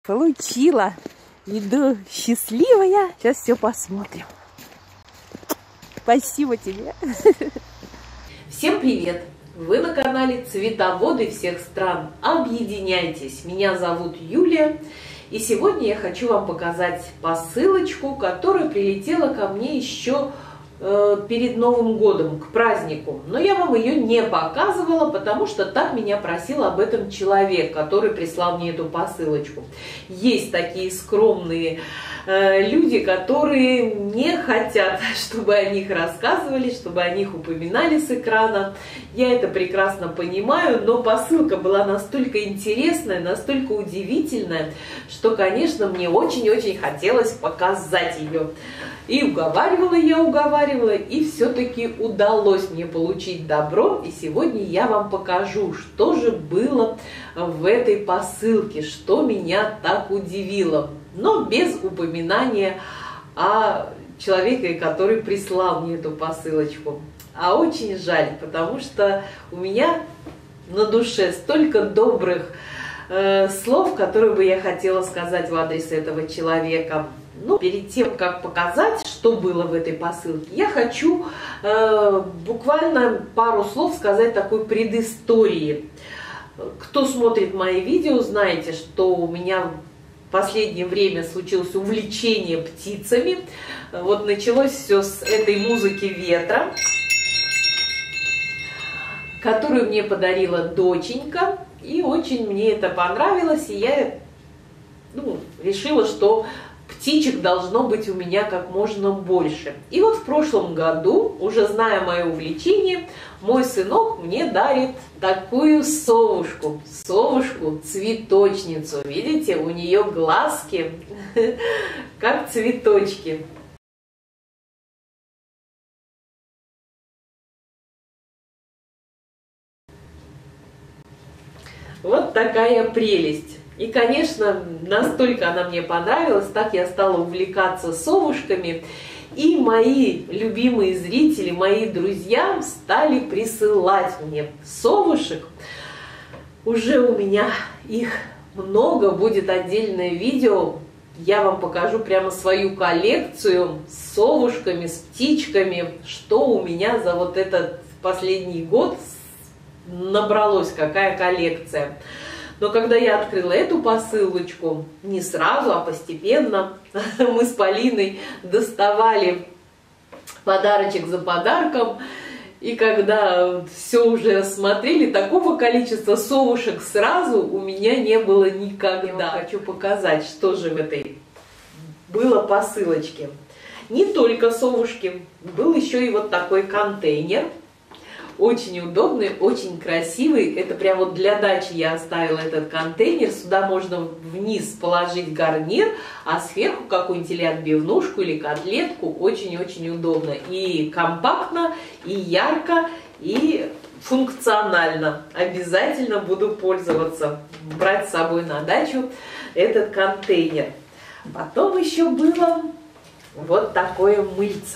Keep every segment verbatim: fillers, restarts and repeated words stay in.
Получила. Иду счастливая. Сейчас все посмотрим. Спасибо тебе. Всем привет! Вы на канале Цветоводы всех стран. Объединяйтесь. Меня зовут Юлия. И сегодня я хочу вам показать посылочку, которая прилетела ко мне еще э, перед Новым годом, к празднику. Но я вам ее не показывала, потому что так меня просил об этом человек, который прислал мне эту посылочку. Есть такие скромные э, люди, которые не хотят, чтобы о них рассказывали, чтобы о них упоминали с экрана. Я это прекрасно понимаю, но посылка была настолько интересная, настолько удивительная, что, конечно, мне очень-очень хотелось показать ее. И уговаривала я, уговаривала, и все-таки удалось мне получить добро. И сегодня я вам покажу, что же было в этой посылке, что меня так удивило. Но без упоминания о человеке, который прислал мне эту посылочку. А очень жаль, потому что у меня на душе столько добрых э, слов, которые бы я хотела сказать в адрес этого человека. Ну, перед тем, как показать, что было в этой посылке, я хочу э, буквально пару слов сказать такой предыстории. Кто смотрит мои видео, знаете, что у меня в последнее время случилось увлечение птицами. Вот началось все с этой музыки ветра, которую мне подарила доченька, и очень мне это понравилось, и я ну, решила, что птичек должно быть у меня как можно больше. И вот в прошлом году, уже зная мое увлечение, мой сынок мне дарит такую совушку, совушку-цветочницу. Видите, у нее глазки как цветочки. Вот такая прелесть. И, конечно, настолько она мне понравилась, так я стала увлекаться совушками. И мои любимые зрители, мои друзья стали присылать мне совушек. Уже у меня их много, будет отдельное видео. Я вам покажу прямо свою коллекцию с совушками, с птичками, что у меня за вот этот последний год набралось, какая коллекция. Но когда я открыла эту посылочку, не сразу, а постепенно, мы с Полиной доставали подарочек за подарком. И когда все уже рассмотрели, такого количества совушек сразу у меня не было никогда. Я вам хочу показать, что же в этой было посылочке. Не только совушки, был еще и вот такой контейнер. Очень удобный, очень красивый. Это прям вот для дачи я оставила этот контейнер. Сюда можно вниз положить гарнир, а сверху какую-нибудь или отбивнушку, или котлетку. Очень-очень удобно. И компактно, и ярко, и функционально. Обязательно буду пользоваться, брать с собой на дачу этот контейнер. Потом еще было вот такое мыльце.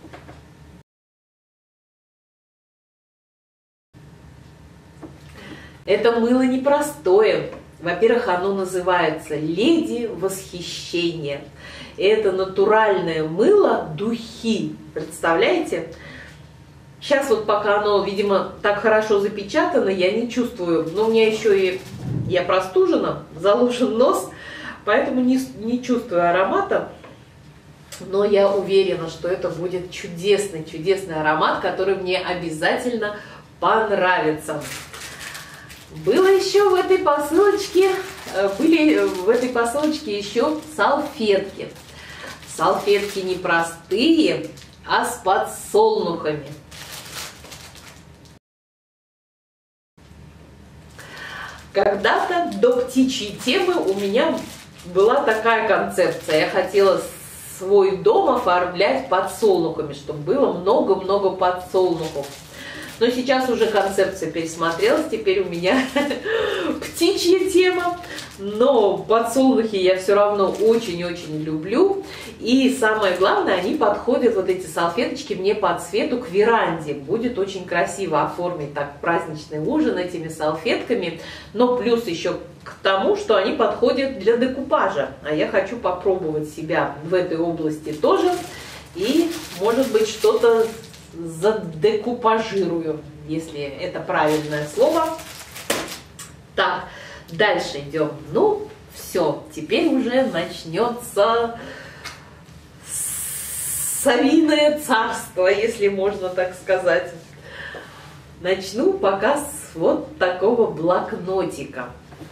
Это мыло непростое. Во-первых, оно называется «Леди Восхищения». Это натуральное мыло духи. Представляете? Сейчас вот пока оно, видимо, так хорошо запечатано, я не чувствую. Но у меня еще и я простужена, заложен нос, поэтому не, не чувствую аромата. Но я уверена, что это будет чудесный, чудесный аромат, который мне обязательно понравится. Было еще в этой посылочке, были в этой посылочке еще салфетки. Салфетки не простые, а с подсолнухами. Когда-то до птичьей темы у меня была такая концепция. Я хотела свой дом оформлять подсолнухами, чтобы было много-много подсолнухов. Но сейчас уже концепция пересмотрелась, теперь у меня птичья тема, но подсолнухи я все равно очень-очень люблю. И самое главное, они подходят, вот эти салфеточки, мне по цвету к веранде. Будет очень красиво оформить так праздничный ужин этими салфетками. Но плюс еще к тому, что они подходят для декупажа. А я хочу попробовать себя в этой области тоже. И, может быть, что-то задекупажирую, если это правильное слово. Так, дальше идем. Ну, все, теперь уже начнется совиное царство, если можно так сказать. Начну пока с вот такого блокнотика.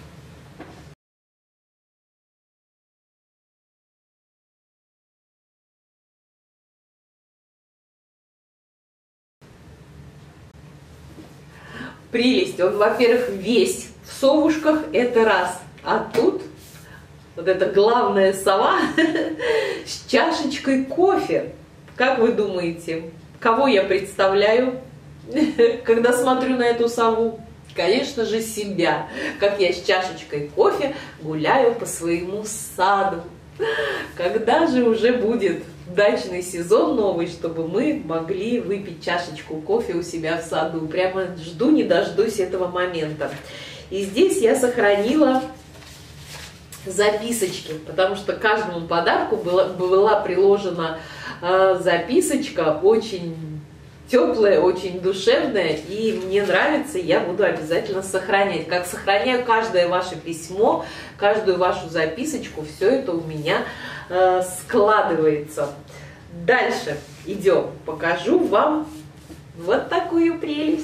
Прелесть. Он, во-первых, весь в совушках, это раз. А тут вот эта главная сова с чашечкой кофе. Как вы думаете, кого я представляю, когда смотрю на эту сову? Конечно же, себя. Как я с чашечкой кофе гуляю по своему саду. Когда же уже будет дачный сезон новый, чтобы мы могли выпить чашечку кофе у себя в саду? Прямо жду, не дождусь этого момента. И здесь я сохранила записочки, потому что к каждому подарку была, была приложена э, записочка, очень теплая, очень душевная, и мне нравится, я буду обязательно сохранять. Как сохраняю каждое ваше письмо, каждую вашу записочку, все это у меня э, складывается. Дальше идем, покажу вам вот такую прелесть.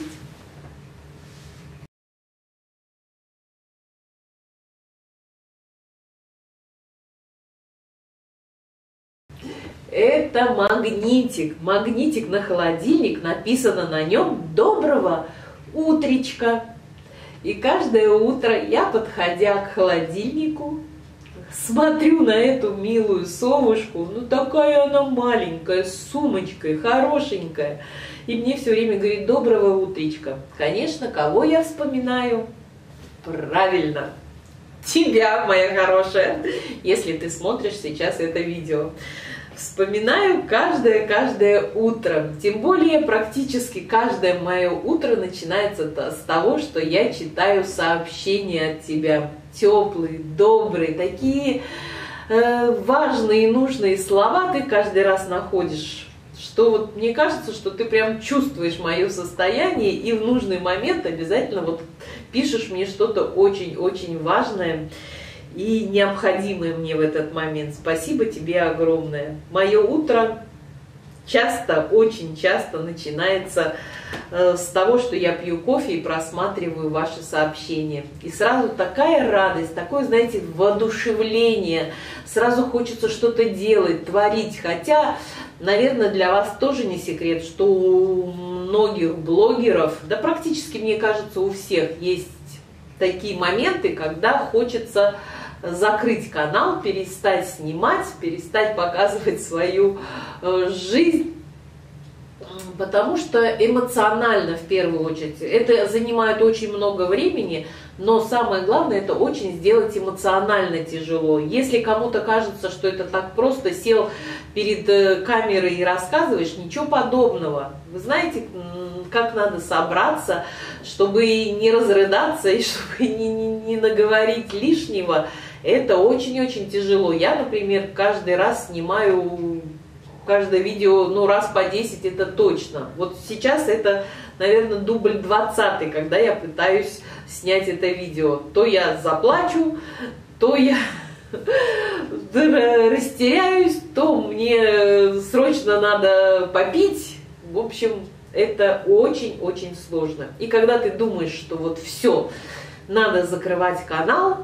Это магнитик. Магнитик на холодильник, написано на нем «Доброго утречка». И каждое утро я, подходя к холодильнику, смотрю на эту милую совушку. Ну такая она маленькая, с сумочкой, хорошенькая. И мне все время говорит «Доброго утречка». Конечно, кого я вспоминаю? Правильно, тебя, моя хорошая, если ты смотришь сейчас это видео. Вспоминаю каждое-каждое утро. Тем более практически каждое мое утро начинается с того, что я читаю сообщения от тебя. Теплые, добрые, такие э, важные и нужные слова ты каждый раз находишь. Что вот мне кажется, что ты прям чувствуешь мое состояние и в нужный момент обязательно вот пишешь мне что-то очень-очень важное и необходимое мне в этот момент. Спасибо тебе огромное. Мое утро часто, очень часто начинается э, с того, что я пью кофе и просматриваю ваши сообщения. И сразу такая радость, такое, знаете, воодушевление. Сразу хочется что-то делать, творить. Хотя, наверное, для вас тоже не секрет, что у многих блогеров, да практически, мне кажется, у всех есть такие моменты, когда хочется закрыть канал, перестать снимать, перестать показывать свою э, жизнь, потому что эмоционально, в первую очередь, это занимает очень много времени, но самое главное, это очень сделать эмоционально тяжело. Если кому-то кажется, что это так просто, сел перед камерой и рассказываешь, ничего подобного. Вы знаете, как надо собраться, чтобы не разрыдаться и чтобы не, не, не наговорить лишнего. Это очень-очень тяжело. Я, например, каждый раз снимаю каждое видео, ну, раз по десять, это точно. Вот сейчас это, наверное, дубль двадцатый, когда я пытаюсь снять это видео. То я заплачу, то я растеряюсь, то мне срочно надо попить. В общем, это очень-очень сложно. И когда ты думаешь, что вот все, надо закрывать канал,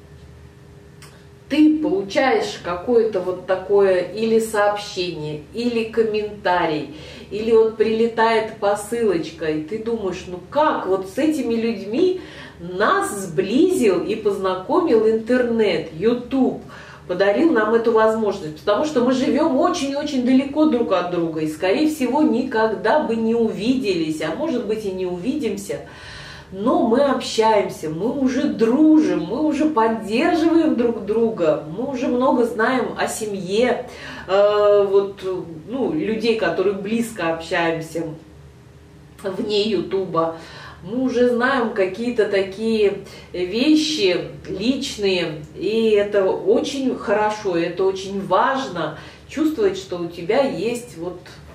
ты получаешь какое-то вот такое или сообщение, или комментарий, или вот прилетает посылочка, и ты думаешь, ну как, вот с этими людьми нас сблизил и познакомил интернет, YouTube, подарил нам эту возможность, потому что мы живем очень-очень далеко друг от друга, и, скорее всего, никогда бы не увиделись, а может быть и не увидимся. Но мы общаемся, мы уже дружим, мы уже поддерживаем друг друга, мы уже много знаем о семье, э, вот, ну, людей, которые близко общаемся вне Ютуба. мы уже знаем какие-то такие вещи личные, и это очень хорошо, это очень важно чувствовать, что у тебя есть вот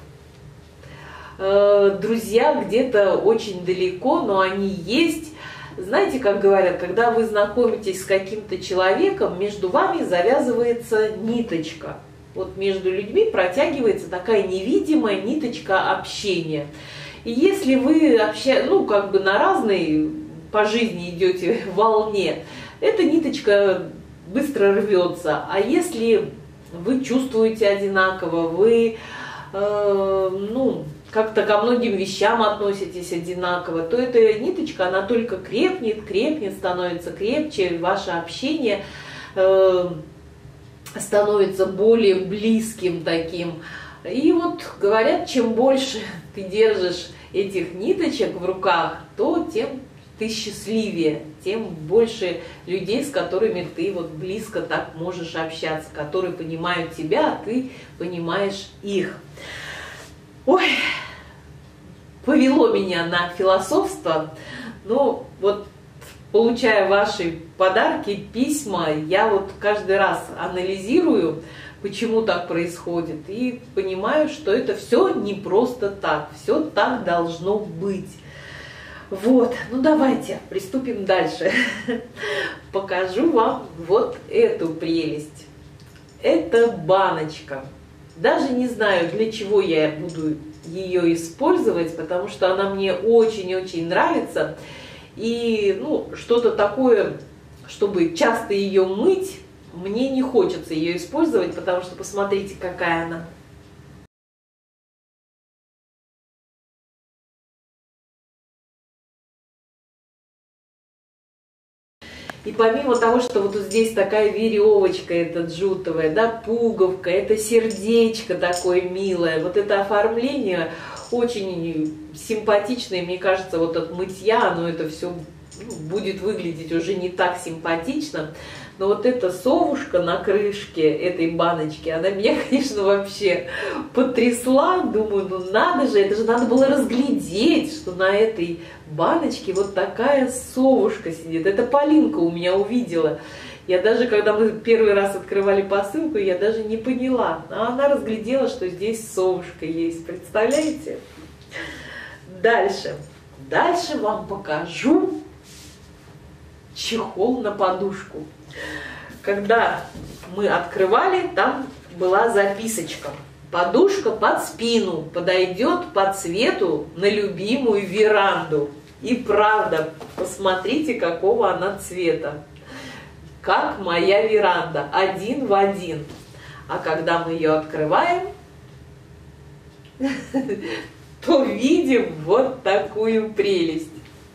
э, друзья где-то очень далеко, но они есть. Знаете, как говорят, когда вы знакомитесь с каким-то человеком, между вами завязывается ниточка. Вот между людьми протягивается такая невидимая ниточка общения. И если вы обща... ну, как бы на разной по жизни идете волне, эта ниточка быстро рвется. А если вы чувствуете одинаково, вы э, ну, как-то ко многим вещам относитесь одинаково, то эта ниточка, она только крепнет, крепнет, становится крепче, ваше общение э, становится более близким таким. И вот говорят, чем больше ты держишь этих ниточек в руках, то тем ты счастливее, тем больше людей, с которыми ты вот близко так можешь общаться, которые понимают тебя, а ты понимаешь их. Ой, повело меня на философство, но вот получая ваши подарки, письма, я вот каждый раз анализирую, почему так происходит, и понимаю, что это все не просто так, все так должно быть. Вот, ну давайте приступим дальше. Покажу вам вот эту прелесть. Это баночка. Даже не знаю, для чего я буду ее использовать, потому что она мне очень-очень нравится. И ну, что-то такое, чтобы часто ее мыть, мне не хочется ее использовать, потому что посмотрите, какая она. И помимо того, что вот здесь такая веревочка, это джутовая, да, пуговка, это сердечко такое милое, вот это оформление очень симпатичное, мне кажется, вот от мытья оно это все будет выглядеть уже не так симпатично. Но вот эта совушка на крышке этой баночки, она меня, конечно, вообще потрясла. Думаю, ну надо же, это же надо было разглядеть, что на этой баночке вот такая совушка сидит. Это Полинка у меня увидела. Я даже, когда мы первый раз открывали посылку, я даже не поняла. А она разглядела, что здесь совушка есть. Представляете? Дальше. Дальше вам покажу чехол на подушку. Когда мы открывали, там была записочка. Подушка под спину подойдет по цвету на любимую веранду. И правда, посмотрите, какого она цвета. Как моя веранда, один в один. А когда мы ее открываем, то видим вот такую прелесть.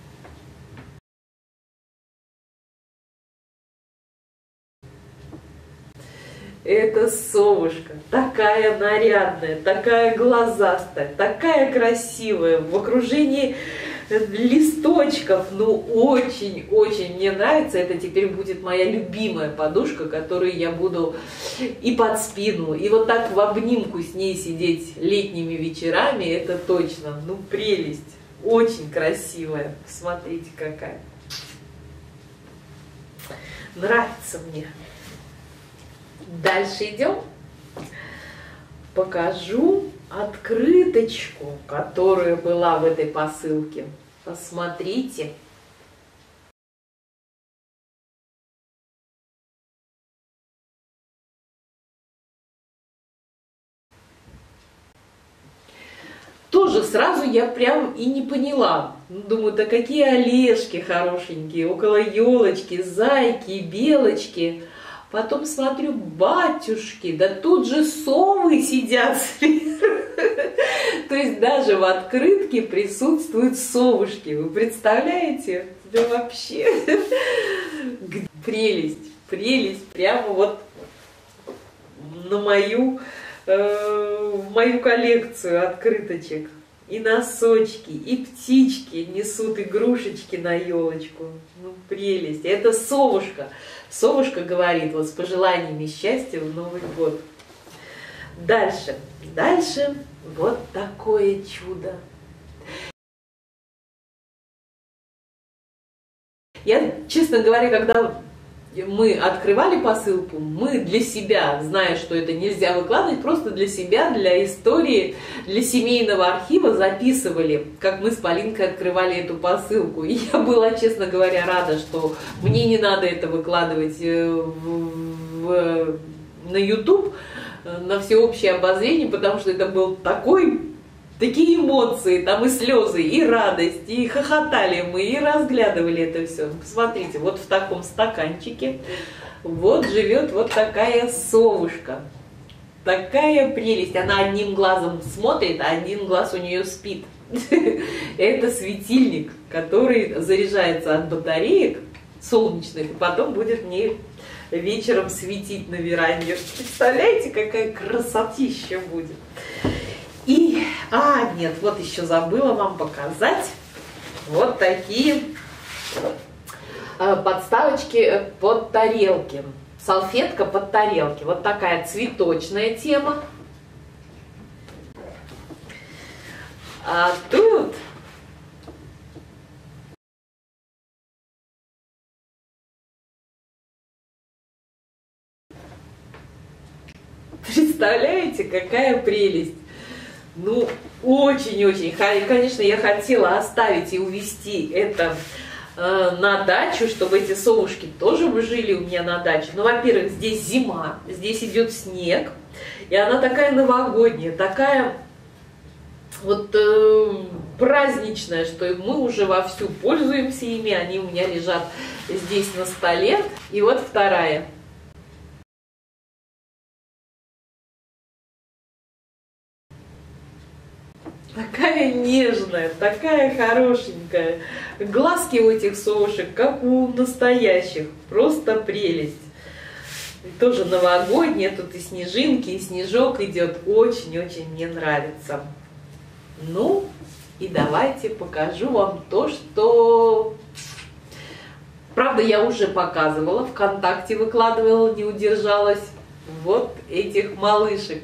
Это совушка, такая нарядная, такая глазастая, такая красивая, в окружении листочков, ну очень-очень мне нравится. Это теперь будет моя любимая подушка, которую я буду и под спину, и вот так в обнимку с ней сидеть летними вечерами, это точно, ну прелесть, очень красивая, смотрите какая, нравится мне. Дальше идем. Покажу открыточку, которая была в этой посылке. Посмотрите. Тоже сразу я прям и не поняла. Думаю, да какие орешки хорошенькие, около елочки, зайки, белочки. Потом смотрю, батюшки, да тут же совы сидят сверху. То есть даже в открытке присутствуют совушки. Вы представляете? Да вообще прелесть, прелесть. Прямо вот на мою, э, в мою коллекцию открыточек. И носочки, и птички несут игрушечки на елочку. Ну, прелесть. Это совушка. Совушка говорит вот с пожеланиями счастья в Новый год. Дальше. Дальше вот такое чудо. Я, честно говоря, когда мы открывали посылку, мы для себя, зная, что это нельзя выкладывать, просто для себя, для истории, для семейного архива записывали, как мы с Полинкой открывали эту посылку. И я была, честно говоря, рада, что мне не надо это выкладывать в, в, на YouTube, на всеобщее обозрение, потому что это был такой... Такие эмоции, там и слезы, и радость, и хохотали мы, и разглядывали это все. Посмотрите, вот в таком стаканчике вот живет вот такая совушка. Такая прелесть. Она одним глазом смотрит, а один глаз у нее спит. Это светильник, который заряжается от батареек солнечных, и потом будет мне вечером светить на веранде. Представляете, какая красотища будет? И, а, нет, вот еще забыла вам показать вот такие подставочки под тарелки. Салфетка под тарелки. Вот такая цветочная тема. А тут представляете, какая прелесть. Ну, очень-очень. Конечно, я хотела оставить и увезти это э, на дачу, чтобы эти совушки тоже жили у меня на даче. Ну, во-первых, здесь зима, здесь идет снег, и она такая новогодняя, такая вот э, праздничная, что мы уже вовсю пользуемся ими, они у меня лежат здесь на столе. И вот вторая. Такая нежная, такая хорошенькая. Глазки у этих совушек, как у настоящих. Просто прелесть. И тоже новогодняя, тут и снежинки, и снежок идет. Очень-очень мне нравится. Ну, и давайте покажу вам то, что... Правда, я уже показывала, ВКонтакте выкладывала, не удержалась. Вот этих малышек.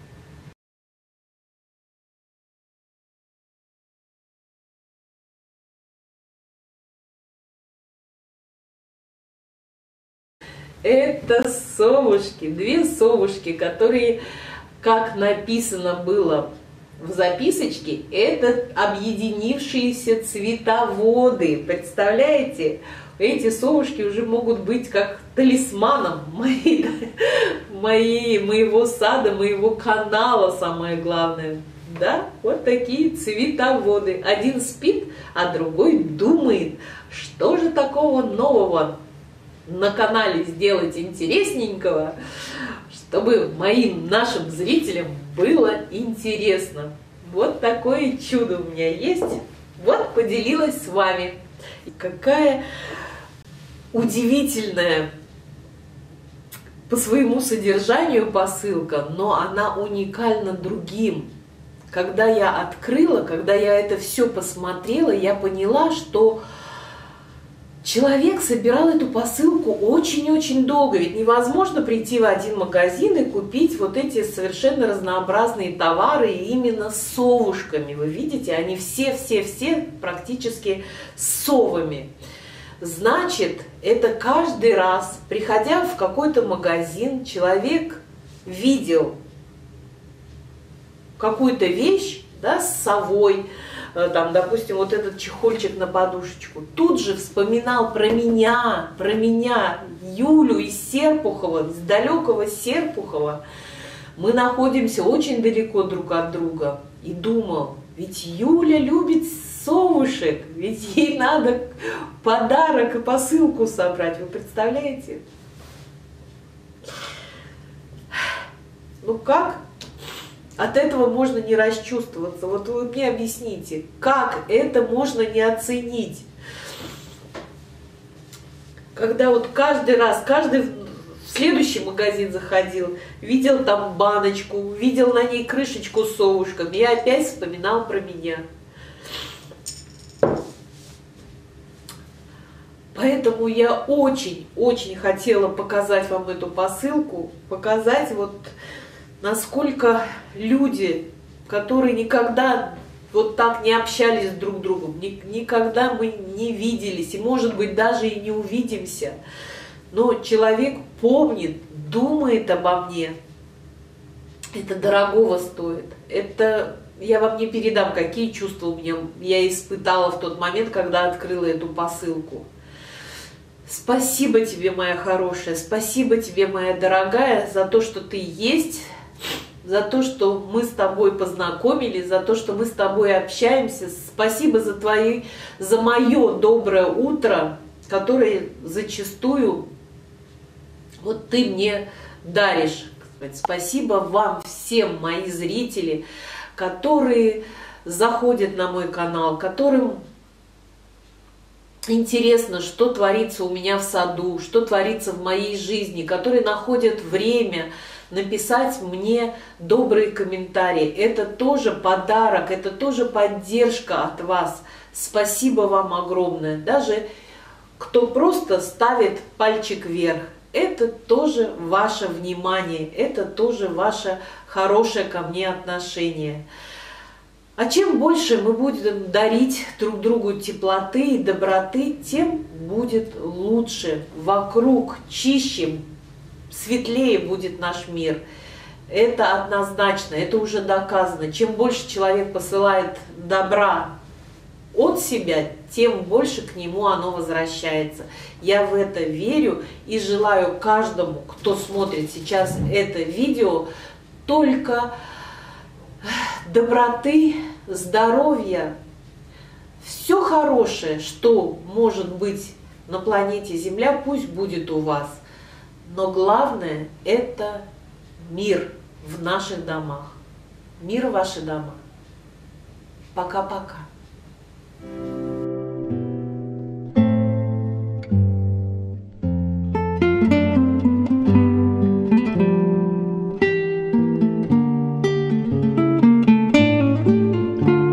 Это совушки, две совушки, которые, как написано было в записочке, это объединившиеся цветоводы. Представляете? Эти совушки уже могут быть как талисманом моей, моей, моего сада, моего канала, самое главное. Да, вот такие цветоводы. Один спит, а другой думает, что же такого нового на канале сделать интересненького, чтобы моим нашим зрителям было интересно. Вот такое чудо у меня есть. Вот поделилась с вами. И какая удивительная по своему содержанию посылка, но она уникальна другим. Когда я открыла, когда я это все посмотрела, я поняла, что человек собирал эту посылку очень-очень долго, ведь невозможно прийти в один магазин и купить вот эти совершенно разнообразные товары именно с совушками. Вы видите, они все-все-все практически с совами. Значит, это каждый раз, приходя в какой-то магазин, человек видел какую-то вещь, да, с совой, там, допустим, вот этот чехольчик на подушечку, тут же вспоминал про меня, про меня, Юлю из Серпухова, из далекого Серпухова. Мы находимся очень далеко друг от друга. И думал, ведь Юля любит совушек, ведь ей надо подарок и посылку собрать. Вы представляете? Ну как? От этого можно не расчувствоваться. Вот вы мне объясните, как это можно не оценить? Когда вот каждый раз, каждый в следующий магазин заходил, видел там баночку, видел на ней крышечку с совушками, и опять вспоминал про меня. Поэтому я очень-очень хотела показать вам эту посылку, показать вот насколько люди, которые никогда вот так не общались друг с другом, ни, никогда мы не виделись, и, может быть, даже и не увидимся. Но человек помнит, думает обо мне. Это дорогого стоит. Это я вам не передам, какие чувства у меня я испытала в тот момент, когда открыла эту посылку. Спасибо тебе, моя хорошая, спасибо тебе, моя дорогая, за то, что ты есть, за то, что мы с тобой познакомились, за то, что мы с тобой общаемся. Спасибо за твои, за мое доброе утро, которое зачастую вот ты мне даришь. Спасибо вам всем, мои зрители, которые заходят на мой канал, которым интересно, что творится у меня в саду, что творится в моей жизни, которые находят время написать мне добрые комментарии. Это тоже подарок, это тоже поддержка от вас. Спасибо вам огромное. Даже кто просто ставит пальчик вверх, это тоже ваше внимание, это тоже ваше хорошее ко мне отношение. А чем больше мы будем дарить друг другу теплоты и доброты, тем будет лучше, вокруг чище, светлее будет наш мир. Это однозначно, это уже доказано. Чем больше человек посылает добра от себя, тем больше к нему оно возвращается. Я в это верю и желаю каждому, кто смотрит сейчас это видео, только доброты, здоровья, все хорошее, что может быть на планете Земля, пусть будет у вас. Но главное – это мир в наших домах. Мир в ваши дома. Пока-пока.